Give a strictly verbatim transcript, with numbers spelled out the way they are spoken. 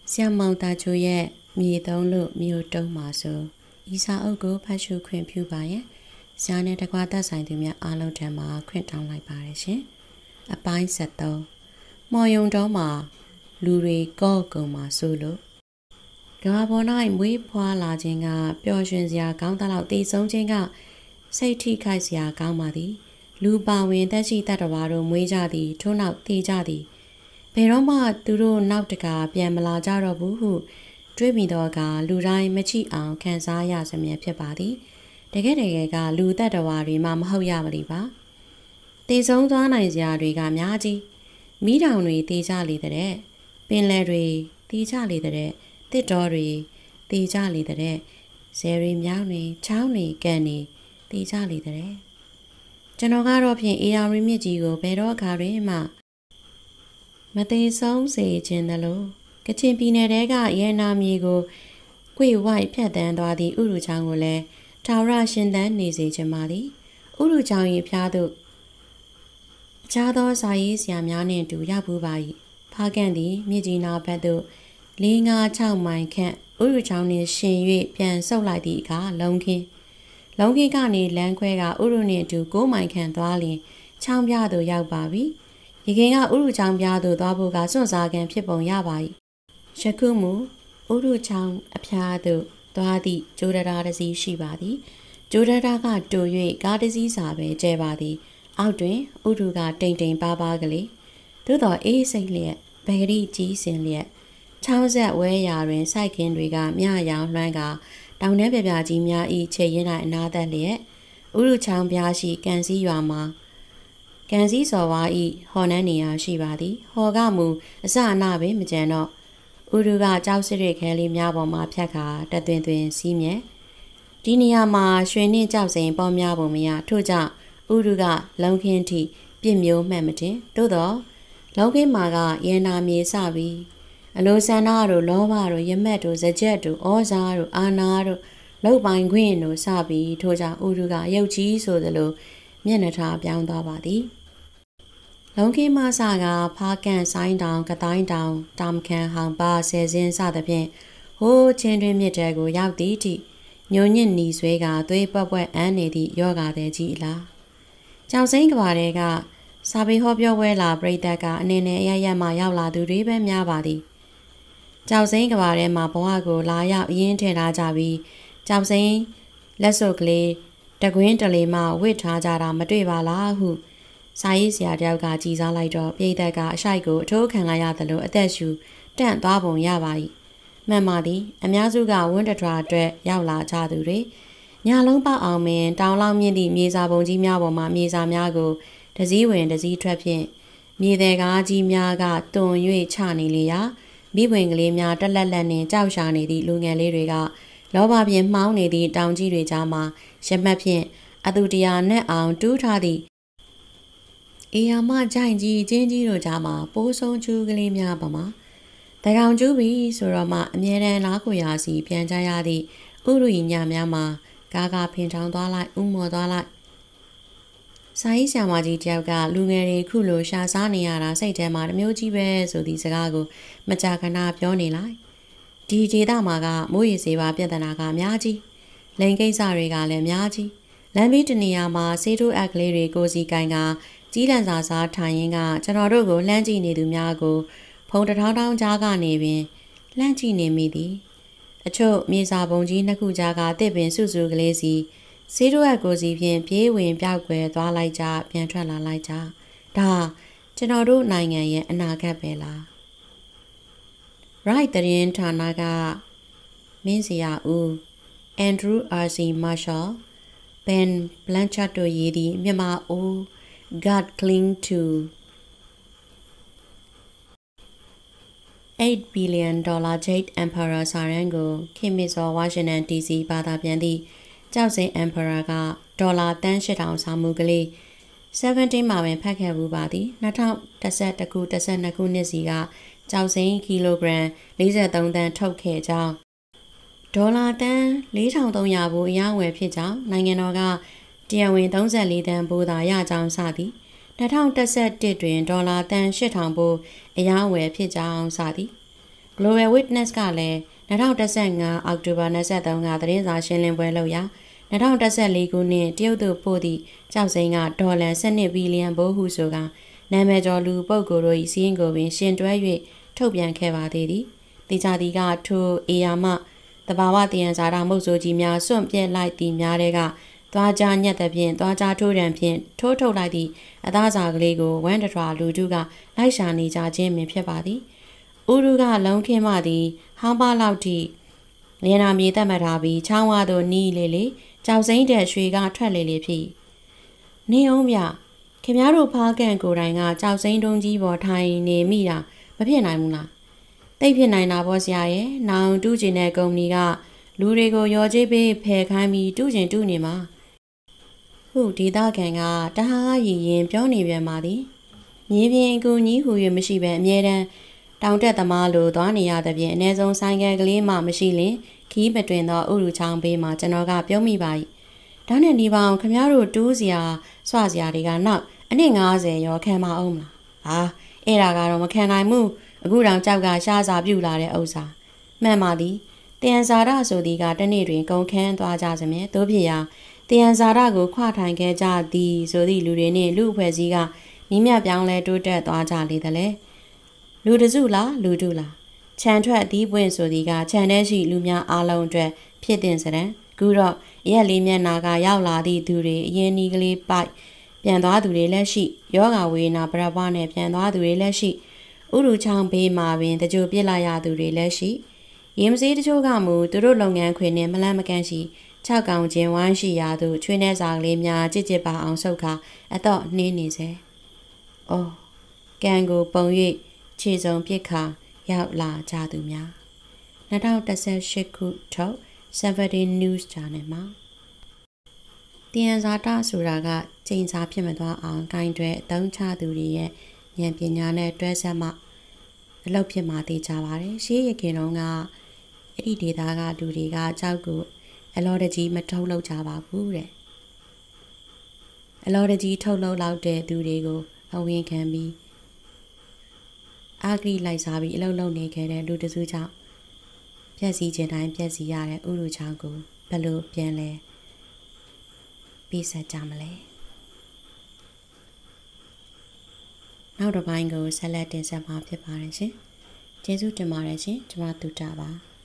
ဆရာမောင်သားချိုရဲ့မြေသုံးလို့မြို့တုံးမှာဆိုဤစာအုပ်ကိုဖတ်ရှုခွင့်ပြုပါရဲ့ဆရာနဲ့တကွာသက်ဆိုင်သူများအားလုံးထံမှာခွင့်တောင်းလိုက်ပါတယ်ရှင်အပိုင်းဆက်သုံးမော်ယုံတော်မှာလူတွေကော့ကုံမှာဆိုလို့ကဘာပေါ်၌မွေးဖွားလာခြင်းကပျော်ရွှင်စရာကောင်းသလောက်တည်ဆုံးခြင်းကစိတ်ထိခိုက်စရာကောင်းပါသည်လူပါဝင်တက်ရှိတတ်တော်တို့မွေးကြသည်ထို့နောက်တည်ကြသည်ဘယ်တော့မှသူတို့နောက်တကပြန်မလာကြတော့ဘူးဟုတွေးမိတော့ကလူတိုင်းမချိအောင်ခံစားရစမြဲဖြစ်ပါသည်တကယ်တကယ်ကလူသက်တော်တွေမှမဟုတ်ရမလို့ပါတည်ဆုံးသွားနိုင်စရာတွေကများကြီးမိတောင်တွေတည်ကြလေတဲ့ပင်လယ်တွေတည်ကြလေတဲ့တစ်တော်တွေတည်ကြလေတဲ့ဇယ်ရီမြောင်းတွေချောင်းတွေကန်တွေတည်ကြလေတဲ့ကျွန်တော်ကတော့ဖြင့်အေယာရီမြစ်ကြီးကိုဘယ်တော့အခါတွင်မှမသေးဆုံးစေခြင်းသလိုကချင်ပြည်နယ်တဲကရဲနာမြေကိုကွေဝိုက်ဖြတ်တန်းသွားသည့်ဥရုချောင်းကိုလည်းထာဝရရှင်သန်နေစေခြင်းပါသည်ဥရုချောင်း၏ဖျားသို့အခြားသောစာရေးဆရာများနှင့်တူရောက်ပူပါ၏ဖားကန်သည်မြစ်ကြီးနားဘက်သို့၄၅၆မိုင်ခန့်ဥရုချောင်းနှင့်ရှင်၍ပြန်ဆုပ်လိုက်သည့်အခါလုံးခင်းလုံးခင်းကနေလမ်းခွဲကဥရုနှင့်တူ၉မိုင်ခန့်သွားလျင်ချောင်းပြသို့ရောက်ပါပြီရခင်ကဥရုချောင်းပြသို့သွားဖို့ကစွန့်စားကန်ဖြစ်ပုံရပါ၏ယခုမူဥရုချောင်းအဖျားသို့သွားသည့်ဂျိုဒရာတစ်စီးရှိပါသည်ဂျိုဒရာကတူ၍ကားတစ်စီးစာပဲကျဲပါသည်အောက်တွင်ဥရုကတိမ်တိမ်ပါပါကလေးသို့တော်အေးစိတ်လျက်ဗဂရီကြီးစင်လျက်ချောင်းဆက်ဝဲရာတွင်စိုက်ခင်းတွေကမြရောင်လွှမ်းကတောင်ထဲပြပြကြီးများဤခြေရင်း၌အနာသက်လျက်ဥရုချောင်းပြားရှိကန်စည်းရွာမှာကန်စည်းစော်ဝါဤဟော်နှန်းနေရာရှိပါသည်ဟော်ကမူအစအနပင်မကြံတော့ဥရုကကြောက်စစ်ရခဲလေးများပေါ်မှာဖြတ်ခါတသွင်သွင်စီးမြဲဒီနေရာမှာရွှေနှင့်ကြောက်စိန်ပေါ်များပုံမရထို့ကြောင့်ဥရုကလုံးခင်းထိပြစ်မျိုးမှတ်မတင်သို့တော့လုံးခင်းမှာကရန်နာမြေစပြီးအလိုဆန္ဒတို့လောဘတို့ရမက်တို့ဇကြက်တို့ဩဇာတို့အာနာတို့လောက်ပိုင်ခွင့်တို့စပြီးထို့ကြောင့်ဥရုကရုပ်ကြီးဆိုသလိုမျက်နှာထားပြောင်းသွားပါသည်လုံးခင်းမဆကဖားကန်ဆိုင်တောင်ကတိုင်းတောင်တာမခန်ဟောင်ပါဆယ်စင်းစသဖြင့်ဟိုးချင်းတွင်မြစ်တဲကိုရောက်သည့်အထိညိုညစ်နီဆွဲကသွေးပွက်ပွက်အန်းနေသည့်ယောဂတဲ့ကြီးအလားကြောင်စိမ့်ကဘာတွေကစာပေဟောပြောပွဲလာပြည်သက်ကအနည်းနဲ့အရရက်မှရောက်လာသူတွေပဲများပါသည်ကြောင်စိမ့်ကဘာထဲမှာဘဝကိုလာရောက်အရင်ထည့်ထားကြပြီးကြောင်စိမ့်လက်စုပ်ကလေးတကွင်းတလေမှဝစ်ထားကြတာမတွေ့ပါလားဟုစာရေးဆရာတယောက်ကကြည်စားလိုက်တော့ပြည်သက်ကအရှိုက်ကိုအထိုးခံလိုက်ရသလိုအသက်ရှူတန့်သွားပုံရပါ၏မှန်ပါသည်အများစုကဝန်းတထွာအတွက်ရောက်လာကြသူတွေညလုံးပေါက်အောင်မင်းတောင်လောက်မြင့်သည့်မြေစာပုံကြီးများပေါ်မှာမြေစာများကိုတစည်းဝင်တစည်းထွက်ဖြင့်မြေသည်ကားကြီးများကတွန်၍ချနေလေရာမိဝင်ကလေးများတက်လက်လက်နှင့်ကြောက်ရှာနေသည့်လူငယ်လေးတွေကလောဘဖြင့်မှောင်းနေသည့်တောင်ကြီးတွေကြားမှာရမက်ဖြင့်အသူတရာနဲ့အောင်တူးထားသည့်အေယာမကြိုင်ကြီးချင်းကြီးတို့ကြားမှာပိုးဆုံးချူးကလေးများပါမှာတကောင်ကျူးပြီဆိုတော့မှအမြဲတမ်းလားကိုရာစီပြန်ကြရသည့်ဥရုညများမှာကာကာဖင်ထောင်သွားလိုက်ဥမော်သွားလိုက်စာရေးဆရာမကြီးတယောက်ကလူငယ်တွေခုလိုရှာစားနေရတာစိတ်ထဲမှာတမျိုးကြီးပဲဆိုသည့်စကားကိုမကြာခဏပြောနေလိုက်ဒီဒေသမှာကမိုးရေစေပါပြဿနာကအများကြီးလိန်ကိစ္စတွေကလည်းအများကြီးလမ်းဘေးတနေရာမှာဆေးထိုးအက်ကလေးတွေကိုစီကိုင်ကကြီးလန်စာစားထိုင်ရင်းကကျွန်တော်တို့ကိုလှမ်းကြည့်နေသူများကိုဖုံတထောင်းထောင်းကြားကနေပင်လှမ်းကြည့်နေမိသည်အချို့မြေစာပုံကြီးနှစ်ခုကြားကတစ်ပင်စုစုကလေးစီဆေးထိုးအက်ကိုစီဖြင့်ပြေးဝင်ပြောက်ွယ်သွားလိုက်ကြပြန်ထွက်လာလိုက်ကြဒါကျွန်တော်တို့နိုင်ငံရဲ့အနာဂတ်ပဲလား right သတင်းဌာနကမင်းစရာဦးအန်ဒရူးအာစီမာရှယ်ဘန်ဘလန်ချတ်တို့ရေးသည့်မြန်မာဦး God cling to eight billion dollar Jade Emperor စာရန်ကိုခင်မစ်စောဝါရှင်တန် ဒီစီ ဘာသာပြန်သည့်ကြောက်စိန် Emperor ကဒေါ်လာတန်းရှစ်ထောင်စာမှုကလေးseventeenမှာပင်ဖတ်ခဲ့ဘူးပါသည်two thousand elevenခုtwelveခုနှစ်စီကကြောက်စိန်ကီလိုဂရမ်forty-threeတန်းထုတ်ခဲ့ကြောင်းဒေါ်လာတန်းfour thousand three hundဘူးအယောင်းဝယ်ဖြစ်ကြောင်းနိုင်ငံတော်ကတရားဝင်thirty-fourတန်းဘိုးသာရကြောင်းစသည်two thousand elevenတွင်ဒေါ်လာတန်းeight thousandဘူးအယောင်းဝယ်ဖြစ်ကြောင်းစသည် Global Witness ကလည်း၂၀၁၅အောက်တိုဘာ၂၃ကသတင်းစာရှင်းလင်းပွဲလုပ်ရာ၂၀၁၄ခုနှစ်တရုတ်သို့ပို့သည့်ကျောက်စိမ်းကဒေါ်လာ၁၂ဘီလီယံဘိုးဟုဆိုကနာမည်ကျော်လူပုဂ္ဂိုလ်တို့၏စီးရင်ကိုပင်ရှင်တွဲ၍ထုတ်ပြန်ခဲ့ပါသေးသည်တေချာတီကထိုအေယာမတဘာဝတယံဇာတာမုတ်ဆိုးကြီးများစွန့်ပြက်လိုက်သည့်များတဲ့ကသွားကြညက်သဖြင့်သွားကြထိုးတံဖြင့်ထိုးထုတ်လိုက်သည့်အသားစာကလေးကိုဝမ်းတထွာလူထုကလိုက်ရှာနေကြခြင်းပင်ဖြစ်ပါသည်ဥရုကလုံးခင်းမှသည်ဟောင်းပါလောက်ထိနေနာမြေတက်မှတ်ထားပြီးချောင်းဝါသို့နီးလေလေကြောက်စိမ့်တဲ့ရွှေကထွက်လေလေဖြစ်နေအောင်မြခင်ဗျားတို့ဖားကန်ကိုယ်တိုင်ကကြောက်စိမ့်တုံးကြီးပေါ်ထိုင်နေမိတာမဖြစ်နိုင်ဘူးလားတိတ်ဖြစ်နိုင်တာပေါ့ဆရာရဲ့နောင်တူးကျင်တဲ့ကုမ္ပဏီကလူတွေကိုရော်ကြေးပေးဖယ်ခိုင်းပြီးတူးကျင်တူးနေမှာဟုတ်ဒေသခံကတဟားရည်ရင်ပြောနေပြန်ပါသည်မြေပြင်အကူကြီးဟူ၍မရှိပဲအမြဲတမ်းတောင်တက်သမားလိုသွားနေရတဲ့ပြင်အ ਨੇ ဆုံးဆိုင်ကယ်ကလေးမှမရှိရင်ခီးမတွင်သောဥရုချောင်းဘေးမှာကျွန်တော်ကပြုံးမိပါ၏ဒါနဲ့ဒီပေါင်ခမရတို့တူးစရာဆွစရာတွေကနောက်အနည်းငါးဆယ်ရောခံမအောင်မလားဟာအဲ့ဒါကတော့မခံနိုင်ဘူးအခုတောင်ကြောက်ကရှားစာပြုတ်လာတဲ့ဥစ္စာမှန်ပါသည်တယံဇာရဆိုသည်ကတနေ့တွင်ကုန်ခန်းသွားကြစမြဲတို့ဖြစ်ရာတယံဇာရကိုခွာထိုင်ခဲ့ကြသည်ဆိုသည့်လူတွေနှင့်လူအဖွဲ့စည်းကမိမြပြောင်းလဲတိုးတက်သွားကြလေသလဲလူတစုလားလူတုလားခြံထွက်ဒီပွင့်ဆိုသည်ကခြံထဲရှိလူများအားလုံးအတွက်ဖြစ်တင်စရန်ခုတော့ရက်လေးမျက်နာကရောက်လာသည့်သူတွေအရင်နီးကလေးပိုက်ပြန်သွားသူတွေလည်းရှိယောဂဝေနာပရပနဲ့ပြန်သွားသူတွေလည်းရှိဥရုချောင်းဘေးမှာပင်တကြိုပြစ်လိုက်ရသူတွေလည်းရှိရင်းမစည်းတချို့ကမူသူတို့လုပ်ငန်းခွင်နဲ့မလန့်မကန့်ရှိ၆កောင်ချင်းဝိုင်းရှိရာသို့ချွေးနှဲစာကလေးများကြစ်ကြစ်ပါအောင်ဆုပ်ခါအတော့နှင်းနေစေ။အော်ကန်ကိုပုံ၍ခြေစုံပြစ်ခါရောက်လာကြသူများ၂၀၁၈ခုထုတ် Saturday News Channel မှာတယံဇာတဆိုတာကချိန်စာဖြစ်မသွားအောင်ဂိုင်းတွေအသုံးချသူတွေရဲ့ဉာဏ်ပညာနဲ့တွဲဆက်မှအလုပ်ဖြစ်မှသိကြပါတယ်ရှေးရခင်တုန်းကအဲ့ဒီဒေတာကလူတွေကကြောက်ကိုအလော်တကြီးမထုတ်လုပ်ကြပါဘူးတဲ့အလော်တကြီးထုတ်လုပ်လောက်တဲ့သူတွေကိုအဝင်ခံပြီးအာဂရိလိုက်စားပြီးအလုပ်လုပ်နေခဲ့တဲ့လူတစုကြောင့်ပြက်စီခြင်းတိုင်းပြက်စီရတဲ့ဥရုချောင်းကိုဘယ်လိုပြန်လဲပြီးဆက်ကြမလဲနောက်တစ်ပိုင်းကိုဆက်လက်တင်ဆက်မှာဖြစ်ပါတယ်ရှင်ကျေးဇူးတင်ပါတယ်ရှင်ကျွန်မတူတာပါ